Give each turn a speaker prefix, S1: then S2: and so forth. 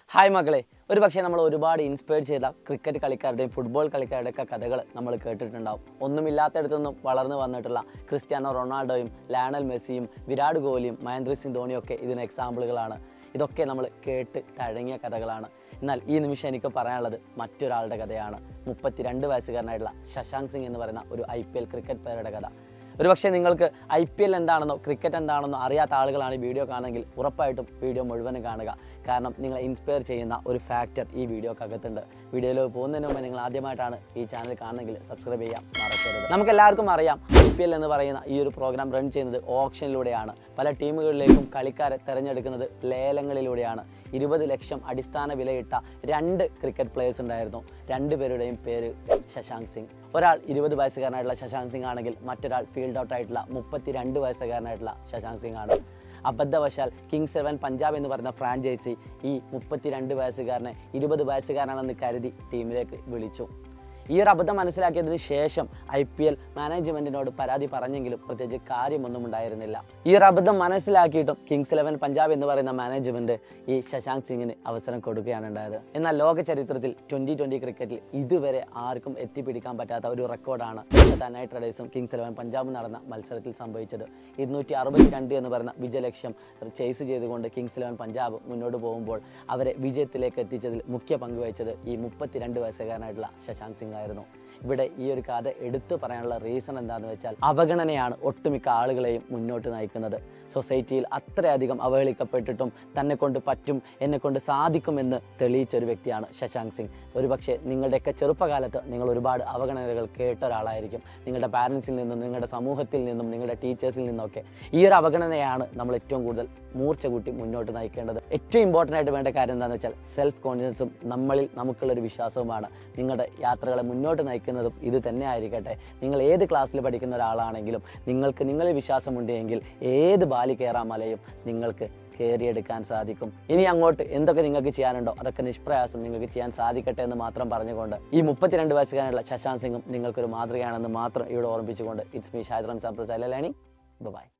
S1: Hi മക്കളെ, ഒരു പക്ഷേ നമ്മൾ ഒരുപാട് ഇൻസ്പയർ ചെയ്ത ക്രിക്കറ്റ് കളിക്കാരുടെയും ഫുട്ബോൾ കളിക്കാരുടെയൊക്കെ കഥകൾ നമ്മൾ കേട്ടിട്ടുണ്ടാവും. ഒന്നുമില്ലാത്തടത്തുനിന്നും വളർന്നു വന്നിട്ടുള്ള ക്രിസ്ത്യാനോ റൊണാൾഡോയും ലയണൽ മെസ്സിയും വിരാട് കോഹ്ലിയും മഹേന്ദ്ര സിംഗ് ധോണിയൊക്കെ ഇതിന് എക്സാമ്പിളുകളാണ്. ഇതൊക്കെ നമ്മൾ കേട്ട് തഴങ്ങിയ കഥകളാണ്. എന്നാൽ ഈ നിമിഷം എനിക്ക് പറയാനുള്ളത് മറ്റൊരാളുടെ കഥയാണ്. 32 വയസ്സുകാരനായിട്ടുള്ള ശശാങ്ക് സിംഗ് എന്ന് പറയുന്ന ഒരു IPL ക്രിക്കറ്റ് പ്ലെയറുടെ കഥ. ഒരുപക്ഷെ നിങ്ങൾക്ക് IPL എന്താണെന്നോ ക്രിക്കറ്റ് എന്താണെന്നോ അറിയാത്ത ആളുകളാണ് ഈ വീഡിയോ കാണുമെങ്കിൽ ഉറപ്പായിട്ടും വീഡിയോ മുഴുവനും കാണുക. കാരണം നിങ്ങളെ ഇൻസ്പയർ ചെയ്യുന്ന ഒരു ഫാക്ടർ ഈ വീഡിയോക്കകത്തുണ്ട്. വീഡിയോയിൽ പോകുന്നതിന് മുമ്പ് നിങ്ങൾ ആദ്യമായിട്ടാണ് ഈ ചാനൽ കാണുന്നെങ്കിൽ സബ്സ്ക്രൈബ് ചെയ്യാൻ മറക്കരുത്. നമുക്കെല്ലാവർക്കും അറിയാം, IPL എന്ന് പറയുന്ന ഈ ഒരു പ്രോഗ്രാം റൺ ചെയ്യുന്നത് ഓപ്ഷനിലൂടെയാണ്. പല ടീമുകളിലേക്കും കളിക്കാരെ തിരഞ്ഞെടുക്കുന്നത് ലേലങ്ങളിലൂടെയാണ്. 20 ലക്ഷം അടിസ്ഥാന വിലയിട്ട 2 ക്രിക്കറ്റ് പ്ലേയേഴ്സ് ഉണ്ടായിരുന്നു. 2 പേരുടെയും പേര് ശശാങ്ക് സിംഗ്. ഒരാൾ 20 വയസ്സുകാരനായിട്ടുള്ള ശശാങ്ക് സിംഗ് ആണെങ്കിൽ മറ്റൊരാൾ ഫീൽഡ് ഔട്ട് ആയിട്ടുള്ള 32 വയസ്സുകാരനായിട്ടുള്ള ശശാങ്ക് സിംഗ് ആണ്. അബദ്ധവശാൽ കിങ്സ് 11 പഞ്ചാബ് എന്ന് പറയുന്ന ഫ്രാഞ്ചൈസി ഈ 32 വയസ്സുകാരനെ 20 വയസ്സുകാരനാണെന്ന് കരുതി ടീമിലേക്ക് വിളിച്ചു. ഈ ഒരു അബദ്ധം മനസ്സിലാക്കിയതിന് ശേഷം IPL മാനേജ്മെൻറ്റിനോട് പരാതി പറഞ്ഞെങ്കിലും പ്രത്യേകിച്ച് കാര്യമൊന്നും ഉണ്ടായിരുന്നില്ല. ഈ ഒരു അബദ്ധം മനസ്സിലാക്കിയിട്ടും കിങ്സ് 11 പഞ്ചാബ് എന്ന് പറയുന്ന മാനേജ്മെൻറ്റ് ഈ ശശാങ്ക് സിംഗിന് അവസരം കൊടുക്കുകയാണ് ഉണ്ടായത്. എന്നാൽ ലോക ചരിത്രത്തിൽ 2020 ക്രിക്കറ്റിൽ ഇതുവരെ ആർക്കും എത്തിപ്പിടിക്കാൻ പറ്റാത്ത ഒരു റെക്കോർഡാണ് കൊൽക്കത്ത നൈറ്റ് റൈഡേഴ്സും കിങ്സ് 11 പഞ്ചാബും നടന്ന മത്സരത്തിൽ സംഭവിച്ചത്. 262 എന്ന് പറയുന്ന വിജയലക്ഷ്യം ചേസ് ചെയ്തുകൊണ്ട് കിങ്സ് 11 പഞ്ചാബ് മുന്നോട്ട് പോകുമ്പോൾ അവരെ വിജയത്തിലേക്ക് എത്തിച്ചതിൽ മുഖ്യ പങ്കുവഹിച്ചത് ഈ 32 വയസ്സുകാരനായിട്ടുള്ള ശശാങ്ക് സിംഗ് ആയിരുന്നു. ഇവിടെ ഈ ഒരു കഥ എടുത്തു പറയാനുള്ള റീസൺ എന്താണെന്ന് വെച്ചാൽ അവഗണനയാണ് ഒട്ടുമിക്ക ആളുകളെയും മുന്നോട്ട് നയിക്കുന്നത്. സൊസൈറ്റിയിൽ അത്രയധികം അവഹേളിക്കപ്പെട്ടിട്ടും തന്നെ കൊണ്ട് പറ്റും, എന്നെ കൊണ്ട് സാധിക്കുമെന്ന് തെളിയിച്ച ഒരു വ്യക്തിയാണ് ശശാങ്ക് സിംഗ്. ഒരുപക്ഷെ നിങ്ങളുടെയൊക്കെ ചെറുപ്പകാലത്ത് നിങ്ങൾ ഒരുപാട് അവഗണനകൾ കേട്ട ഒരാളായിരിക്കും. നിങ്ങളുടെ പാരൻസിൽ നിന്നും, നിങ്ങളുടെ സമൂഹത്തിൽ നിന്നും, നിങ്ങളുടെ ടീച്ചേഴ്സിൽ നിന്നൊക്കെ. ഈ ഒരു അവഗണനയാണ് നമ്മൾ ഏറ്റവും കൂടുതൽ മൂർച്ച കൂട്ടി മുന്നോട്ട് നയിക്കേണ്ടത്. ഏറ്റവും ഇമ്പോർട്ടൻ്റ് ആയിട്ട് വേണ്ട കാര്യം എന്താണെന്ന് വെച്ചാൽ സെൽഫ് കോൺഫിഡൻസും നമ്മളിൽ നമുക്കുള്ളൊരു വിശ്വാസവുമാണ്. നിങ്ങളുടെ യാത്രകളെ മുന്നോട്ട് നയിക്കുന്നതും ഇത് തന്നെ ആയിരിക്കട്ടെ. നിങ്ങൾ ഏത് ക്ലാസ്സിൽ പഠിക്കുന്ന ഒരാളാണെങ്കിലും നിങ്ങൾക്ക് നിങ്ങളിൽ വിശ്വാസമുണ്ടെങ്കിൽ ഏത് ബാലി കയറാൻ മലയും നിങ്ങൾക്ക് കയറിയെടുക്കാൻ സാധിക്കും. ഇനി അങ്ങോട്ട് എന്തൊക്കെ നിങ്ങൾക്ക് ചെയ്യാനുണ്ടോ അതൊക്കെ നിഷ്പ്രയാസം നിങ്ങൾക്ക് ചെയ്യാൻ സാധിക്കട്ടെ എന്ന് മാത്രം പറഞ്ഞുകൊണ്ട് ഈ 32 വയസ്സുകാരനുള്ള ശശാങ്ക് സിംഗും നിങ്ങൾക്കൊരു മാതൃകയാണെന്ന് മാത്രം ഇവിടെ ഓർമ്മിപ്പിച്ചുകൊണ്ട് it's me Shahid Ramzan Prasad. By.